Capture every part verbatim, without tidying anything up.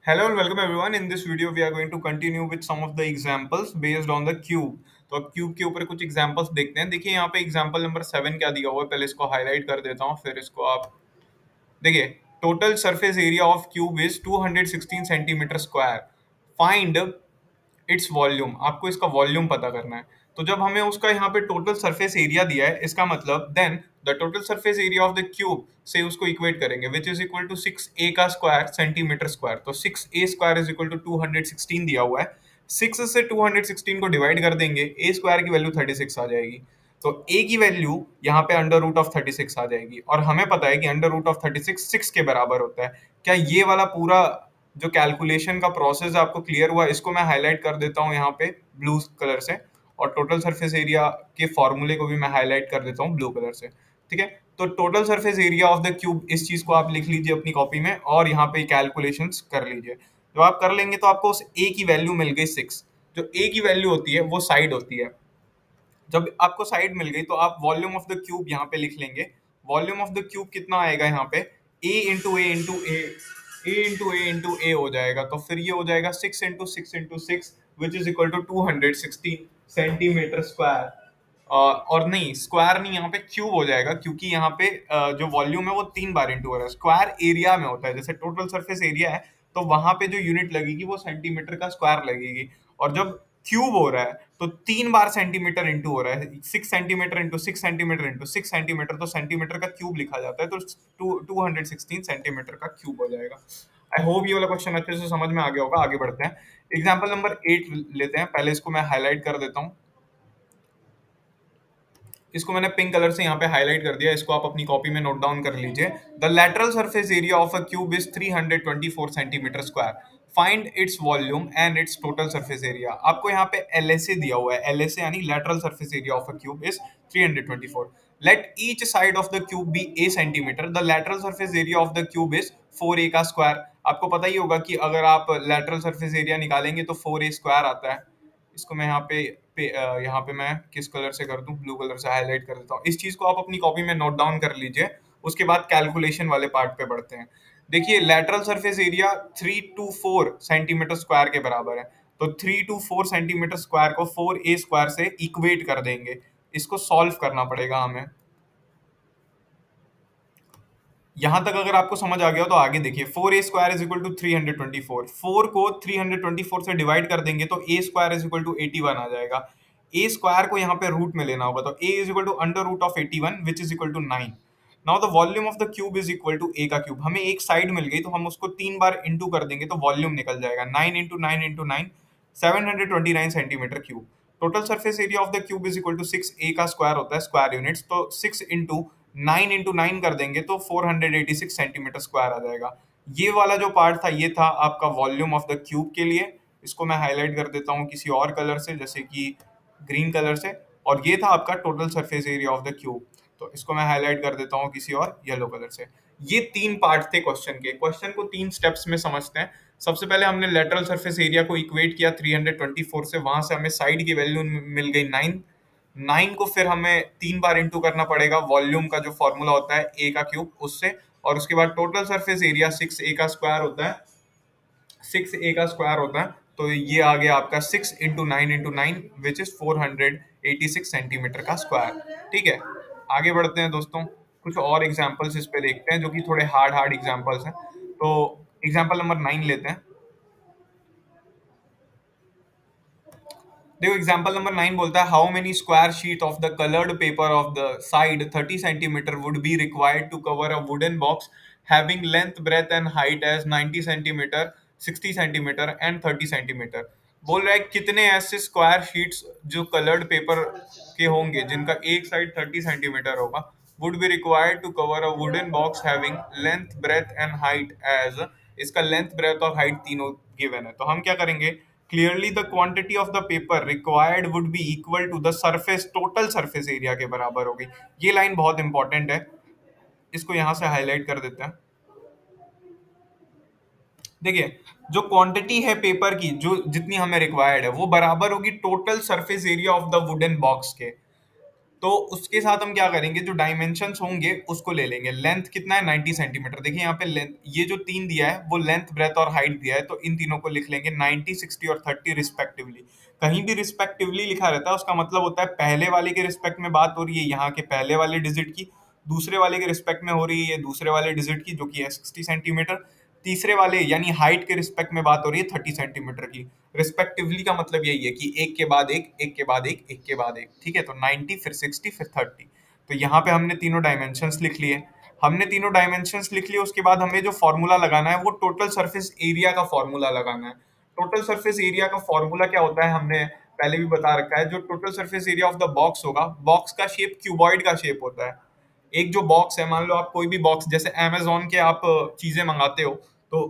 Hello and welcome everyone. In this video, we are going to continue with some of the examples based on the cube. तो अब cube के ऊपर कुछ examples देखते हैं. देखिए यहाँ पे एग्जांपल नंबर सेवन क्या दिया हुआ है. पहले इसको हाईलाइट कर देता हूँ, फिर इसको आप देखिए. Total surface area of cube is two hundred sixteen centimetre square. Find its volume. आपको इसका वॉल्यूम पता करना है. तो जब हमें उसका यहाँ पे टोटल सरफेस एरिया दिया है, इसका मतलब then the total surface area of the cube से उसको इक्वेट करेंगे which is equal to six a का स्क्वायर सेंटीमीटर स्क्वायर. तो six a square is equal to two hundred sixteen दिया हुआ है. सिक्स से टू हंड्रेड सिक्सटीन को डिवाइड कर देंगे, ए स्क्वायर की वैल्यू थर्टी सिक्स आ जाएगी. तो ए की वैल्यू यहाँ पे under root of thirty six आ जाएगी, और हमें पता है कि under root of thirty six six के बराबर होता है. क्या ये वाला पूरा जो कैलकुलेशन का प्रोसेस आपको क्लियर हुआ? इसको मैं हाईलाइट कर देता हूँ यहाँ पे ब्लू कलर से, और टोटल सरफेस एरिया के फॉर्मूले को भी मैं हाईलाइट कर देता हूँ ब्लू कलर से. ठीक है, तो total surface area of the cube, इस चीज को आप लिख लीजिए अपनी कॉपी में और यहाँ पे कैलकुलेशंस कर लीजिए. जब आप कर लेंगे तो आपको उस ए की वैल्यू मिल गई सिक्स. जो ए की वैल्यू होती है वो साइड होती है. जब आपको साइड मिल गई तो आप वॉल्यूम ऑफ द क्यूब यहाँ पे लिख लेंगे. वॉल्यूम ऑफ द क्यूब कितना आएगा यहाँ पे? A into a into a, a into a into a हो जाएगा. तो फिर ये हो जाएगा six into six into six which is equal to two hundred sixteen centimetre square. और नहीं, स्क्वायर नहीं, यहाँ पे क्यूब हो जाएगा, क्योंकि यहाँ पे अ, जो वॉल्यूम है वो तीन बार इंटू हो रहा है. स्क्वायर एरिया में होता है, जैसे टोटल सरफेस एरिया है तो वहां पे जो यूनिट लगेगी वो सेंटीमीटर का स्क्वायर लगेगी. और जब क्यूब हो रहा है तो तीन बार सेंटीमीटर इंटू हो रहा है. Six centimetre into six centimetre into six centimetre, तो सेंटीमीटर का क्यूब लिखा जाता है. तो two two hundred sixteen centimetre का क्यूब हो जाएगा. आई होप ये वाला क्वेश्चन अच्छे से समझ में आ गया होगा. आगे बढ़ते हैं. एग्जाम्पल नंबर एट लेते हैं. पहले इसको मैं हाईलाइट कर देता हूँ. इसको मैंने पिंक कलर से यहाँ पे हाईलाइट कर दिया. इसको आप अपनी कॉपी में नोट डाउन कर लीजिए. The lateral surface area of a cube is three hundred twenty four centimetre square. Find its volume and its total surface area. आपको यहाँ पे एल एस ए दिया हुआ है. एल एस ए यानी lateral surface area of a cube is three hundred twenty four. Let each side of the cube be a centimetre. The lateral surface area of the cube is four a का square. आपको पता ही होगा कि अगर आप lateral surface area निकालेंगे तो four a square आता है. इसको मैं यहाँ पे, पे अ, यहाँ पे मैं किस कलर से कर दूं? ब्लू कलर से हाईलाइट कर देता हूँ. इस चीज को आप अपनी कॉपी में नोट डाउन कर लीजिए. उसके बाद कैलकुलेशन वाले पार्ट पे बढ़ते हैं. देखिए, lateral surface area three two four centimetre square के बराबर है. तो three two four centimetre square को फोर ए स्क्वायर से इक्वेट कर देंगे. इसको सॉल्व करना पड़ेगा हमें. यहां तक अगर आपको समझ आ गया हो तो आगे देखिए. Four a square is equal to three hundred twenty four. Four को थ्री हंड्रेड ट्वेंटी फोर से डिवाइड कर देंगे तो a square is equal to eighty one आ जाएगा. ए स्क्वायर को यहाँ पे रूट में लेना होगा, तो a is equal to under root of eighty one which is equal to nine. Now the volume of the cube is equal to a का क्यूब. हमें एक साइड मिल गई तो हम उसको तीन बार इंटू कर देंगे तो वॉल्यूम निकल जाएगा. Nine into nine into nine, seven hundred twenty nine centimetre cube. Total surface area of the cube is equal to six. A का स्क्वायर होता है स्क्वायर यूनिट्स, तो six into nine into nine कर देंगे तो four hundred eighty six centimetre square आ जाएगा. ये वाला जो पार्ट था ये था आपका वॉल्यूम ऑफ द क्यूब के लिए. इसको मैं हाईलाइट कर देता हूँ किसी और कलर से, जैसे कि ग्रीन कलर से. और ये था आपका total surface area of the cube. तो इसको मैं हाईलाइट कर देता हूँ किसी और येलो कलर से. ये तीन पार्ट थे क्वेश्चन के. क्वेश्चन को तीन स्टेप्स में समझते हैं. सबसे पहले हमने लेटरल सरफेस एरिया को इक्वेट किया थ्री हंड्रेड ट्वेंटी फोर से. वहां से हमें साइड की वैल्यू मिल गई नाइन. नाइन को फिर हमें तीन बार इंटू करना पड़ेगा वॉल्यूम का जो फॉर्मूला होता है ए का क्यूब उससे. और उसके बाद total surface area six a का स्क्वायर होता है. सिक्स ए का स्क्वायर होता है, तो ये आ गया आपका six into nine into nine which is four hundred eighty six centimetre का स्क्वायर. ठीक है, आगे बढ़ते हैं दोस्तों. कुछ और एग्जाम्पल्स इस पे देखते हैं जो कि थोड़े हार्ड हार्ड एग्जाम्पल्स हैं. तो एग्जाम्पल नंबर नाइन लेते हैं. देखो, एग्जांपल नंबर नाइन बोलता है how many square sheet of the coloured paper of the side thirty centimetre would be required to cover a wooden box having length breadth and height as ninety centimetre, sixty centimetre and thirty centimetre. बोल रहा है कितने ऐसे square sheets जो coloured paper के होंगे जिनका एक साइड थर्टी सेंटीमीटर होगा, would be required to cover a wooden box having length breadth and height as. इसका लेंथ ब्रेथ और हाइट तीनों गिवन है. तो हम क्या करेंगे? Clearly the quantity of the paper required would be equal to the surface total surface area के बराबर होगी. ये लाइन बहुत इंपॉर्टेंट है, इसको यहां से हाईलाइट कर देते हैं. देखिए, जो क्वांटिटी है पेपर की जो जितनी हमें रिक्वायर्ड है वो बराबर होगी total surface area of the wooden box के. तो उसके साथ हम क्या करेंगे, जो डायमेंशंस होंगे उसको ले लेंगे। लेंथ कितना है, नाइंटी सेंटीमीटर। देखिए यहाँ पे लेंथ, ये जो तीन दिया है वो लेंथ, ब्रेथ और हाइट दिया है, तो इन तीनों को लिख लेंगे नाइंटी, सिक्सटी और थर्टी रिस्पेक्टिवली। कहीं भी रिस्पेक्टिवली लिखा रहता है उसका मतलब होता है पहले वाले के रिस्पेक्ट में बात हो रही है यहाँ के पहले वाले डिजिट की, दूसरे वाले के रिस्पेक्ट में हो रही है दूसरे वाले डिजिट की जो कि है सिक्सटी सेंटीमीटर, तीसरे वाले यानी हाइट के रिस्पेक्ट में बात हो रही है थर्टी सेंटीमीटर की। रिस्पेक्टिवली का मतलब यही है कि एक के बाद एक, एक के बाद एक, एक के बाद एक, ठीक है। तो नाइंटी, फिर सिक्सटी, फिर थर्टी। तो यहाँ पे हमने तीनों डायमेंशंस लिख लिए। हमने तीनों डायमेंशंस लिख लिए, उसके बाद हमें जो फॉर्मूला लगाना है वो टोटल सरफेस एरिया का फॉर्मूला लगाना है। टोटल सरफेस एरिया का फॉर्मूला क्या होता है हमने पहले भी बता रखा है। जो total surface area of the box होगा, बॉक्स का शेप क्यूबॉइड का शेप होता है। एक जो बॉक्स है, मान लो आप कोई भी बॉक्स, जैसे अमेजोन के आप चीजें मंगाते हो तो,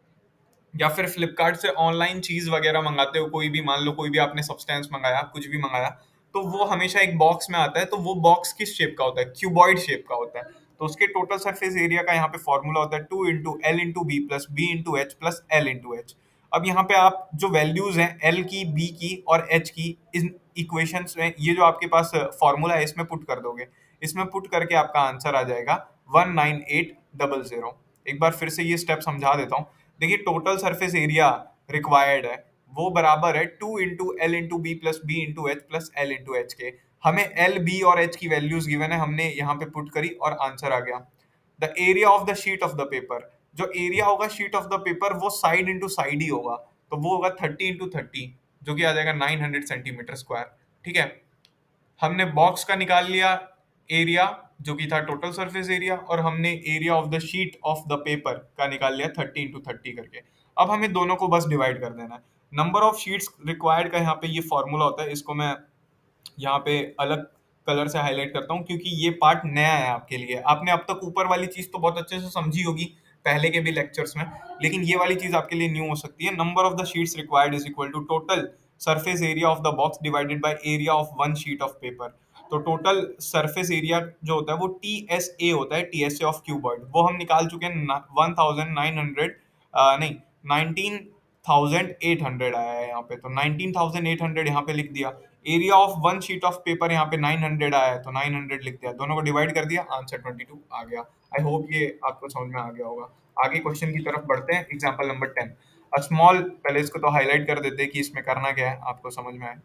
या फिर फ्लिपकार्ट से ऑनलाइन चीज वगैरह मंगाते हो, कोई भी, मान लो कोई भी आपने सब्सटेंस मंगाया, कुछ भी मंगाया, तो वो हमेशा एक बॉक्स में आता है। तो वो बॉक्स किस शेप का होता है, क्यूबॉइड शेप का होता है। तो उसके टोटल सरफेस एरिया का यहाँ पे फॉर्मूला होता है two into L into B plus B into H plus L into h. अब यहाँ पे आप जो वैल्यूज हैं एल की, बी की और एच की, इन इक्वेशंस में ये जो आपके पास फॉर्मूला है इसमें पुट कर दोगे। इसमें पुट करके आपका आंसर आ जाएगा one nine eight double zero. एक बार फिर से ये स्टेप समझा देता हूँ। देखिए टोटल सरफेस एरिया रिक्वायर्ड है वो बराबर है two into L into B plus B into H plus L into h के। हमें एल, बी और एच की वैल्यूज गिवन है, हमने यहाँ पे पुट करी और आंसर आ गया। The area of the sheet of the paper, जो एरिया होगा शीट ऑफ द पेपर वो साइड इंटू साइड ही होगा, तो वो होगा थर्टी इंटू थर्टी, जो कि आ जाएगा नाइन हंड्रेड सेंटीमीटर स्क्वायर। ठीक है, हमने बॉक्स का निकाल लिया एरिया जो कि था टोटल सरफेस एरिया, और हमने area of the sheet of the paper का निकाल लिया थर्टी इंटू थर्टी करके। अब हमें दोनों को बस डिवाइड कर देना है। नंबर ऑफ शीट्स रिक्वायर्ड का यहाँ पे ये फॉर्मूला होता है, इसको मैं यहाँ पे अलग कलर से हाईलाइट करता हूँ क्योंकि ये पार्ट नया है आपके लिए। आपने अब तक ऊपर वाली चीज तो बहुत अच्छे से समझी होगी पहले के भी लेक्चर्स में, लेकिन ये वाली चीज आपके लिए न्यू हो सकती है। Number of the sheets required is equal to total surface area of the box divided by area of one sheet of paper. तो टोटल सरफेस एरिया जो होता है वो टी एस ए होता है, T S A of cuboid, वो हम निकाल चुके हैं। वन थाउजेंड नाइन हंड्रेड नहीं नाइनटीन थाउजेंड एट हंड्रेड आया है यहाँ पे, तो नाइनटीन थाउजेंड एट हंड्रेड यहाँ पे लिख दिया। Area of one sheet of paper यहाँ पे नाइन हंड्रेड आया है, तो नाइन हंड्रेड लिख दिया, दोनों को डिवाइड कर दिया, आंसर ट्वेंटी टू आ गया। आई होप ये आपको समझ में आ गया होगा। आगे क्वेश्चन की तरफ बढ़ते हैं। Example number ten, a small, पहले इसको तो हाईलाइट कर देते हैं कि इसमें करना क्या है, आपको समझ में आए।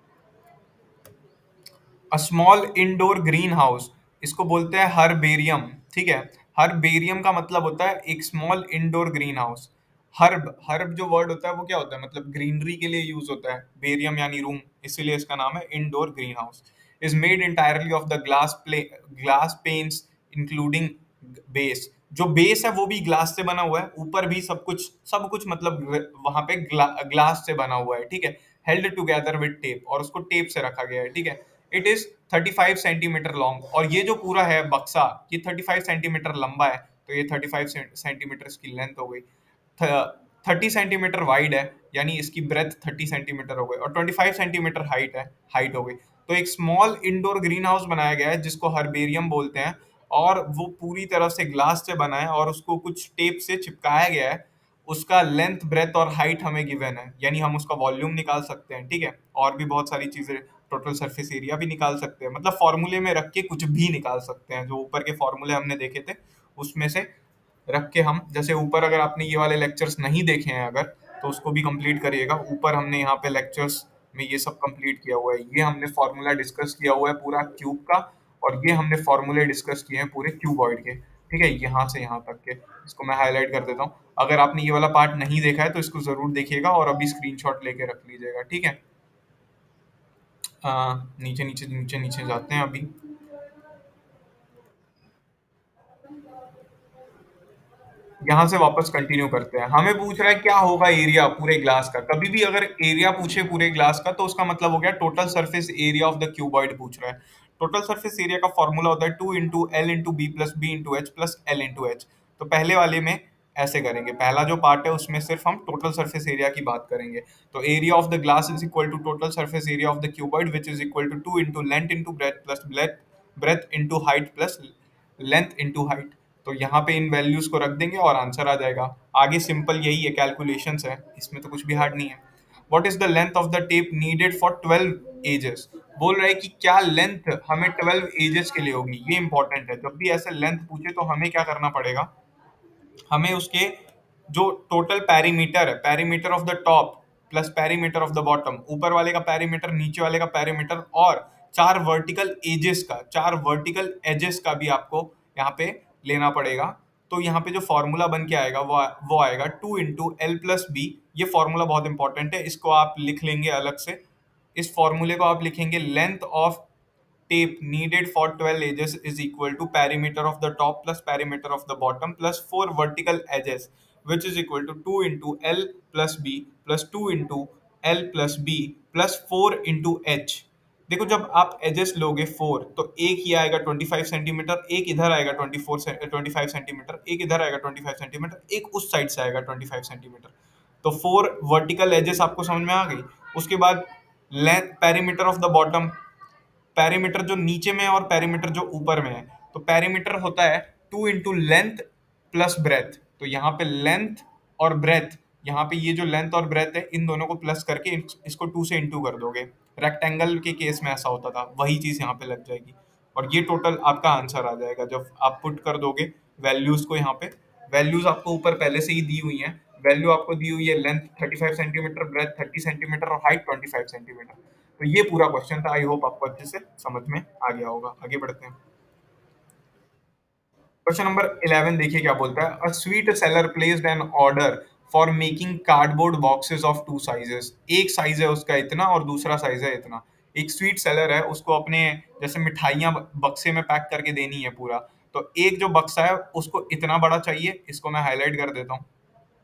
A small indoor greenhouse, इसको बोलते हैं हर्बेरियम। ठीक है, हर्बेरियम का मतलब होता है एक small indoor greenhouse. Herb, herb जो वर्ड होता है वो क्या होता है, मतलब ग्रीनरी के लिए यूज होता है, बेरियम यानी रूम, इसीलिए इसका नाम है indoor greenhouse. Is made entirely of the glass play glass panes including base. जो बेस है वो भी ग्लास से बना हुआ है, ऊपर भी सब कुछ, सब कुछ मतलब वहां पे ग्ला, ग्लास से बना हुआ है। ठीक है, हेल्ड टुगेदर विद टेप, और उसको टेप से रखा गया है। ठीक है, it is thirty five centimetre long, और ये जो पूरा है बक्सा ये थर्टी फाइव सेंटीमीटर लंबा है, तो ये थर्टी फाइव सेंटीमीटर इसकी लेंथ हो गई। थर्टी सेंटीमीटर वाइड है यानी इसकी ब्रेथ थर्टी सेंटीमीटर हो गई, और ट्वेंटी फाइव सेंटीमीटर हाइट है, हाइट हो गई। तो एक स्मॉल इंडोर ग्रीन हाउस बनाया गया है जिसको हर्बेरियम बोलते हैं, और वो पूरी तरह से ग्लास से बना है और उसको कुछ टेप से चिपकाया गया है। उसका लेंथ, ब्रेथ और हाइट हमें गिवन है, यानी हम उसका वॉल्यूम निकाल सकते हैं। ठीक है, और भी बहुत सारी चीजें, टोटल सरफेस एरिया भी निकाल सकते हैं, मतलब फॉर्मूले में रख के कुछ भी निकाल सकते हैं। जो ऊपर के फॉर्मूले हमने देखे थे उसमें से रख के हम, जैसे ऊपर अगर आपने ये वाले लेक्चर्स नहीं देखे हैं अगर, तो उसको भी कंप्लीट करिएगा। ऊपर हमने यहाँ पे लेक्चर्स में ये सब कंप्लीट किया हुआ है। ये हमने फॉर्मूला डिस्कस किया हुआ है पूरा क्यूब का, और ये हमने फॉर्मूले डिस्कस किए हैं पूरे क्यूबॉइड के। ठीक है, यहाँ से यहाँ तक के, इसको मैं हाईलाइट कर देता हूँ। अगर आपने ये वाला पार्ट नहीं देखा है तो इसको जरूर देखिएगा और अभी स्क्रीनशॉट लेके रख लीजिएगा। ठीक है, आ, नीचे नीचे नीचे नीचे जाते हैं अभी। यहाँ से वापस कंटिन्यू करते हैं। हमें पूछ रहा है क्या होगा एरिया पूरे ग्लास का। कभी भी अगर एरिया पूछे पूरे ग्लास का तो उसका मतलब हो गया total surface area of the cuboid पूछ रहा है। टोटल सरफेस एरिया का फॉर्मूला होता है two into L into B plus B into H plus L into h. तो पहले वाले में ऐसे करेंगे, पहला जो पार्ट है उसमें सिर्फ हम टोटल सरफेस एरिया की बात करेंगे। तो area of the glass is equal to total surface area of the cuboid which is equal to two into length into breadth plus breadth breadth into height plus length into height. तो यहाँ पे इन values को रख देंगे और answer आ जाएगा। आगे सिंपल यही है, कैलकुलेशंस है, इसमें तो कुछ भी हार्ड नहीं है। What is the length of the tape needed for twelve edges. बोल रहा है कि क्या लेंथ हमें ट्वेल्व एजेस के लिए होगी। ये इंपॉर्टेंट है, जब भी ऐसे लेंथ पूछे तो हमें क्या करना पड़ेगा, हमें उसके जो टोटल पैरीमीटर है, perimeter of the top plus perimeter of the bottom, ऊपर वाले का पैरीमीटर नीचे वाले का पैरीमीटर, और चार वर्टिकल एजेस का, चार वर्टिकल एजेस का भी आपको यहाँ पे लेना पड़ेगा। तो यहाँ पे जो फॉर्मूला बन के आएगा वो वो आएगा two into L plus b. ये फॉर्मूला बहुत इंपॉर्टेंट है, इसको आप लिख लेंगे अलग से। इस फॉर्मूले को आप लिखेंगे length of tape needed for twelve edges is equal to perimeter of the top plus perimeter of the bottom plus four vertical edges, which is equal to two into L plus B plus two into L plus B plus four into H। देखो जब आप edges लोगे four तो एक ही आएगा पच्चीस centimetre, एक इधर आएगा चौबीस पच्चीस सेंटीमीटर, एक इधर आएगा पच्चीस सेंटीमीटर, एक उस साइड से आएगा पच्चीस सेंटीमीटर। तो फोर वर्टिकल एजेस आपको समझ में आ गई। उसके बाद length perimeter of the bottom, perimeter जो नीचे में है और पैरीमीटर जो ऊपर में है, तो पैरीमीटर होता है two into length plus breadth. तो यहाँ पे लेंथ और ब्रेथ, यहाँ पे ये जो लेंथ और ब्रेथ है इन दोनों को प्लस करके इसको टू से इंटू कर दोगे। रेक्टेंगल के केस में ऐसा होता था, वही चीज यहाँ पे लग जाएगी और ये टोटल आपका आंसर आ जाएगा जब आप पुट कर दोगे वैल्यूज को। यहाँ पे वैल्यूज आपको ऊपर पहले से ही दी हुई हैं। वैल्यू आपको दी हुई है लेंथ पैंतीस सेंटीमीटर, ब्रेथ तीस सेंटीमीटर और हाइट पच्चीस सेंटीमीटर। तो ये पूरा क्वेश्चन था। आई होप आपको अच्छे से समझ में आ गया होगा। आगे बढ़ते हैं। क्वेश्चन नंबर इलेवन देखिए क्या बोलता है। A sweet seller placed an order for making cardboard boxes of two sizes. एक साइज है उसका इतना और दूसरा साइज है इतना। एक स्वीट सेलर है, उसको अपने जैसे मिठाइयाँ बक्से में पैक करके देनी है पूरा, तो एक जो बक्सा है उसको इतना बड़ा चाहिए, इसको मैं हाईलाइट कर देता हूँ,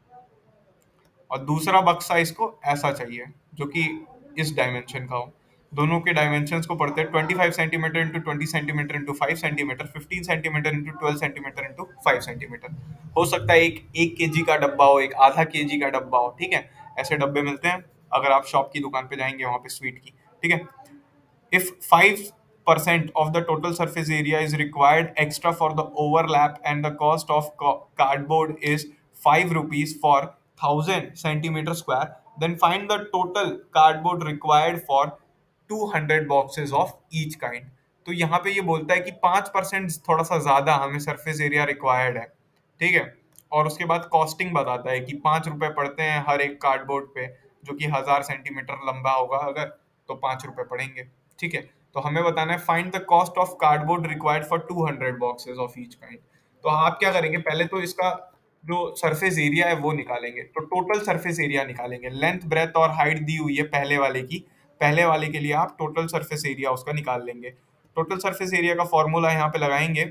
और दूसरा बक्सा इसको ऐसा चाहिए जो कि इस डायमेंशन का हो। दोनों के डायमेंशंस को पढ़ते हैं, पच्चीस centimetre into twenty centimetre into five centimetre, fifteen centimetre into twelve centimetre into five centimetre. हो सकता है एक एक केजी का डब्बा हो, एक आधा केजी का डब्बा हो, ठीक है। ऐसे डब्बे मिलते हैं अगर आप शॉप की दुकान पे जाएंगे वहां पे स्वीट की, ठीक है। If five percent of the total surface area is required extra for the overlap and the cost of co- cardboard is five rupees for one thousand centimeter square, then find the total cardboard required for two hundred boxes of each kind। तो यहाँ पे ये बोलता है कि पाँच percent थोड़ा सा ज्यादा हमें सरफेस एरिया रिक्वायर्ड है, ठीक है। और उसके बाद कॉस्टिंग बताता है कि पाँच रुपए पड़ते हैं हर एक कार्डबोर्ड पे, जो कि हजार सेंटीमीटर लंबा होगा अगर, तो पाँच रुपए पड़ेंगे, ठीक है। तो हमें बताना है find the cost of cardboard required for two hundred boxes of each kind. तो आप क्या करेंगे, पहले तो इसका जो सरफेस एरिया है वो निकालेंगे। तो टोटल सरफेस एरिया निकालेंगे, लेंथ ब्रेथ और हाइट दी हुई है पहले वाले की, पहले वाले के लिए आप टोटल सरफेस एरिया उसका निकाल लेंगे। टोटल सरफेस एरिया का फॉर्मूला यहाँ पे लगाएंगे,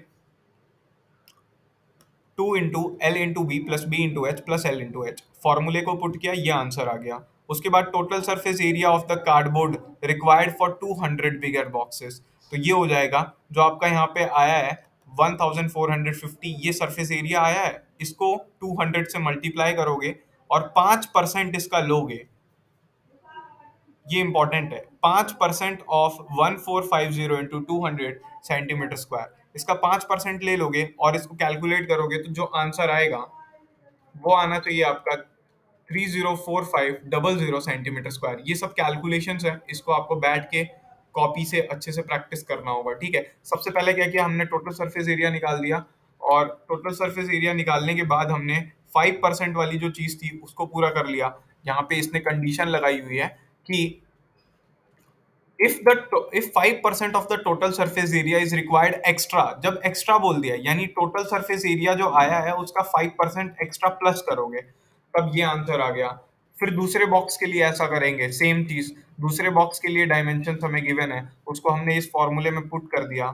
two into L into B plus B into H plus L into h. फॉर्मूले को पुट किया, ये आंसर आ गया। उसके बाद total surface area of the cardboard required for two hundred bigger boxes, तो ये हो जाएगा जो आपका यहाँ पे आया है one thousand four hundred fifty, ये सरफेस एरिया आया है। इसको टू हंड्रेड से मल्टीप्लाई करोगे और पाँच परसेंट इसका लोगे, ये इंपॉर्टेंट है। पाँच percent of one four five zero into two hundred centimetre square, इसका पाँच परसेंट ले लोगे और इसको कैलकुलेट करोगे तो जो आंसर आएगा वो आना चाहिए आपका three zero four five double zero centimetre square. ये सब कैलकुलेशंस है, इसको आपको बैठ के कॉपी से अच्छे से प्रैक्टिस करना होगा, ठीक है। सबसे पहले क्या किया हमने, टोटल सरफेस एरिया निकाल दिया, और टोटल सरफेस एरिया निकालने के बाद हमने फाइव परसेंट वाली जो चीज थी उसको पूरा कर लिया। यहाँ पे इसने कंडीशन लगाई हुई है कि if the if five percent of the total surface area is required extra, जब extra बोल दिया यानी टोटल सरफेस एरिया जो आया है उसका फाइव परसेंट एक्स्ट्रा प्लस करोगे, तब ये आंसर आ गया। फिर दूसरे बॉक्स के लिए ऐसा करेंगे, सेम चीज। दूसरे बॉक्स के लिए डायमेंशन हमें गिवन है, उसको हमने इस फॉर्मूले में पुट कर दिया।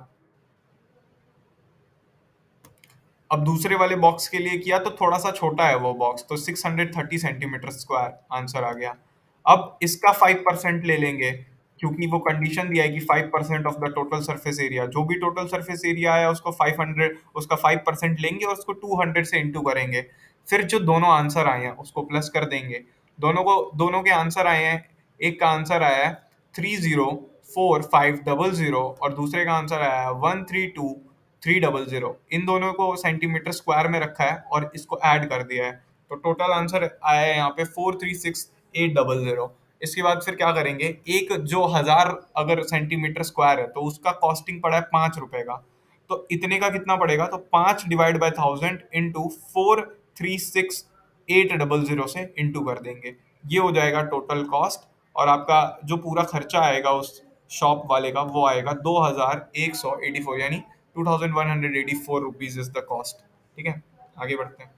अब दूसरे वाले बॉक्स के लिए किया तो थोड़ा सा छोटा है वो बॉक्स, तो six hundred thirty centimetre square answer आ गया। अब इसका फाइव परसेंट ले लेंगे, क्योंकि वो कंडीशन दिया है कि five percent of the total surface area, जो भी टोटल सरफेस एरिया आया उसको फाइव हंड्रेड, उसका फाइव परसेंट लेंगे और उसको टू हंड्रेड से इंटू करेंगे। फिर जो दोनों आंसर आए हैं उसको प्लस कर देंगे। दोनों को दोनों के आंसर आए हैं, एक का आंसर आया है three zero four five double zero और दूसरे का आंसर आया है one three two three double zero. इन दोनों को सेंटीमीटर स्क्वायर में रखा है और इसको ऐड कर दिया है, तो टोटल आंसर आया है यहाँ पे four three six eight double zero. इसके बाद फिर क्या करेंगे, एक जो हजार अगर सेंटीमीटर स्क्वायर है तो उसका कॉस्टिंग पड़ा है पांच रुपए का, तो इतने का कितना पड़ेगा, तो पांच divide by thousand into four three six eight double zero से इंटू कर देंगे, ये हो जाएगा टोटल कॉस्ट। और आपका जो पूरा खर्चा आएगा उस शॉप वाले का वो आएगा दो हजार एक सौ एटी फोर, यानी two thousand one hundred eighty four rupees is the cost. ठीक है, आगे बढ़ते हैं।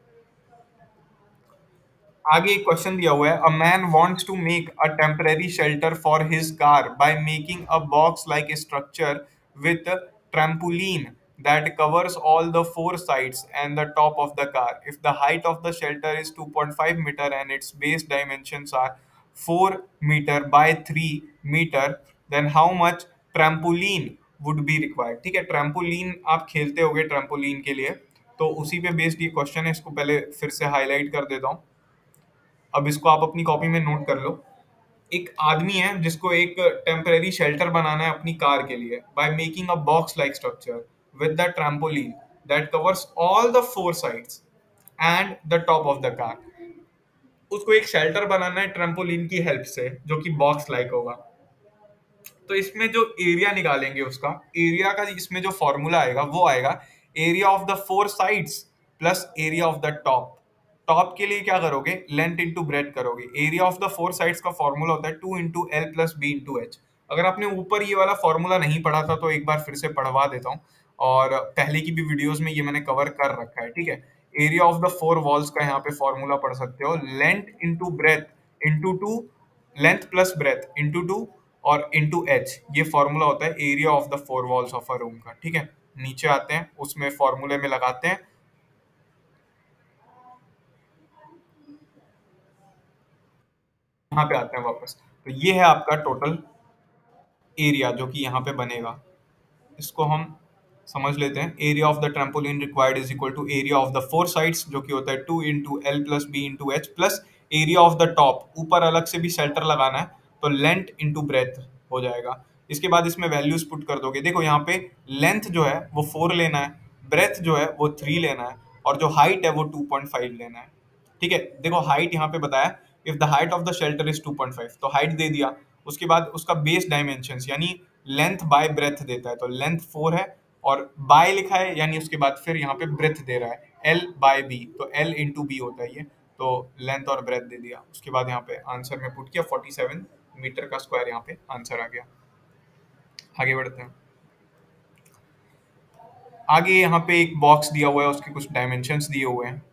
आगे एक क्वेश्चन दिया हुआ है, a man wants to make a temporary shelter for his car by making a box like structure with trampoline that covers all the four sides and the top of the car. If the height of the shelter is two point five meter and its base dimensions are four meter by three meter, then how much trampoline would be required? ठीक है, trampoline आप खेलते होगे trampoline के लिए, तो उसी पे बेस्ड ये क्वेश्चन है, इसको पहले फिर से हाईलाइट कर देता हूँ। अब इसको आप अपनी कॉपी में नोट कर लो। एक आदमी है जिसको एक टेम्परेरी शेल्टर बनाना है अपनी कार के लिए by making a box like structure with the trampoline that covers all the four sides and the top of the car. उसको एक शेल्टर बनाना है ट्रैम्पोलिन की हेल्प से जो कि बॉक्स लाइक होगा। तो इसमें जो एरिया निकालेंगे उसका एरिया का इसमें जो फॉर्मूला आएगा वो आएगा area of the four sides plus area of the top. Top के लिए क्या करोगे, लेंथ इंटू ब्रेथ करोगे। Area of the four sides का फॉर्मूला होता है two into L plus B into H. अगर आपने ऊपर ये वाला फॉर्मूला नहीं पढ़ा था तो एक बार फिर से पढ़वा देता हूँ, और पहले की भी वीडियोस में ये मैंने कवर कर रखा है। ठीक है, area of the four walls का यहाँ पे फॉर्मूला पढ़ सकते हो, length into breadth into two, length plus breadth into two और इंटू एच, ये फॉर्मूला होता है area of the four walls of a room का। ठीक है, नीचे आते हैं उसमें फॉर्मूले में लगाते हैं, यहाँ पे आते हैं वापस। तो ये है आपका टोटल एरिया जो कि यहाँ पे बनेगा, इसको हम समझ लेते हैं। Area of the trampoline required is equal to area of the four sides जो कि होता है two into L plus B into H plus area of the top, ऊपर अलग से भी शेल्टर लगाना है तो लेंथ इंटू ब्रेथ हो जाएगा। इसके बाद इसमें वैल्यूज पुट कर दोगे। देखो यहाँ पे लेंथ जो है वो फोर लेना है, ब्रेथ जो है वो थ्री लेना है, और जो हाइट है वो टू पॉइंट फाइव लेना है। ठीक है, देखो हाइट यहाँ पे बताया, if the height of the shelter is two point five, तो हाइट दे दिया। उसके बाद उसका बेस डायमेंशंस यानी लेंथ बाय ब्रेथ देता है, तो लेंथ फोर है और बाय लिखा है यानी उसके बाद फिर यहाँ पे ब्रेथ दे रहा है एल बाय बी, तो एल इंटू बी होता है ये, तो लेंथ और ब्रेथ दे दिया। उसके बाद यहाँ पे आंसर में पुट किया, फोर्टी सेवन मीटर का स्क्वायर यहाँ पे आंसर आ गया। आगे बढ़ते हैं। आगे यहाँ पे एक बॉक्स दिया हुआ है, उसके कुछ डायमेंशंस दिए हुए हैं।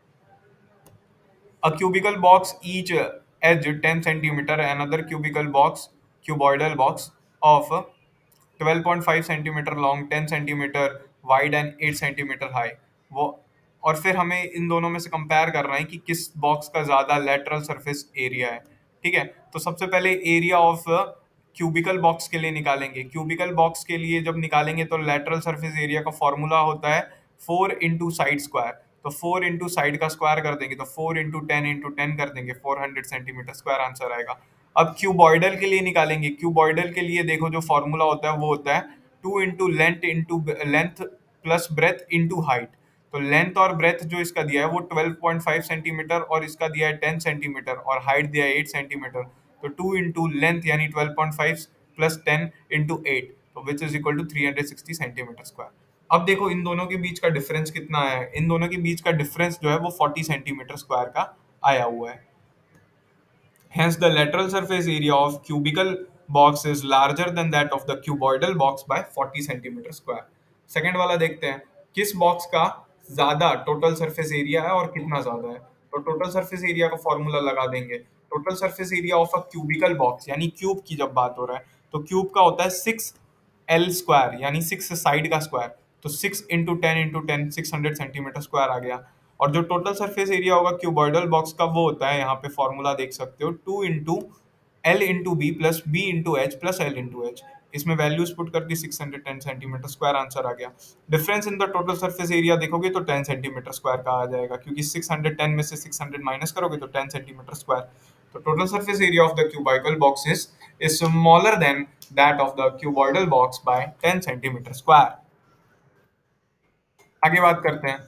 A cubical box each edge ten centimeter, another cubical box, cuboidal box of twelve point five centimeter long, ten centimeter wide and eight centimeter high। वो और फिर हमें इन दोनों में से कंपेयर करना है कि किस बॉक्स का ज्यादा लेटरल सरफेस एरिया है। ठीक है, तो सबसे पहले एरिया ऑफ क्यूबिकल बॉक्स के लिए निकालेंगे। क्यूबिकल बॉक्स के लिए जब निकालेंगे तो लेटरल सरफेस एरिया का फॉर्मूला होता है फोर इंटू साइड स्क्वायर, तो फोर इंटू साइड का स्क्वायर कर देंगे तो four into ten into ten कर देंगे, four hundred centimetre square answer आएगा। अब क्यूबॉइडल के लिए निकालेंगे। क्यूबॉइडल के लिए देखो जो फॉर्मूला होता है वो होता है two into length into length plus breadth into height. तो लेंथ और ब्रेथ जो इसका दिया है वो ट्वेल्व पॉइंट फाइव सेंटीमीटर और इसका दिया है टेन सेंटीमीटर और हाइट दिया है एट सेंटीमीटर, तो टू इंटू लेंथ यानी twelve point five plus ten into eight, तो which is equal to three hundred sixty centimeter square. अब देखो इन दोनों के बीच का डिफरेंस कितना है, इन दोनों के बीच का डिफरेंस जो है वो फोर्टी सेंटीमीटर स्क्वायर का आया हुआ है। Hence, the lateral surface area of cubical box is larger than that of the cuboidal box by forty centimeter square। Second वाला देखते हैं, किस बॉक्स का ज्यादा टोटल सरफेस एरिया है और कितना ज्यादा है। तो टोटल सरफेस एरिया का फॉर्मूला लगा देंगे। Total surface area of a cubical box यानी क्यूब की जब बात हो रहा है तो क्यूब का होता है सिक्स एल स्क्वायर यानी सिक्स साइड का स्क्वायर, तो six into ten into ten six hundred centimetre square आ गया। और जो टोटल सरफेस एरिया होगा क्यूबॉइडल बॉक्स का वो होता है, यहाँ पे फॉर्मूला देख सकते हो, two into L into B plus B into H plus L into H. इसमें वैल्यूज पुट करके six hundred ten centimeter square answer आ गया। Difference in the total surface area देखोगे तो टेन सेंटीमीटर स्क्वायर का आ जाएगा, क्योंकि सिक्स हंड्रेड टेन में से सिक्स हंड्रेड माइनस करोगे तो टेन सेंटीमीटर स्क्वायर। तो total surface area of the cubical box is is smaller than that of the cuboidal box by ten centimeter square. आगे बात करते हैं,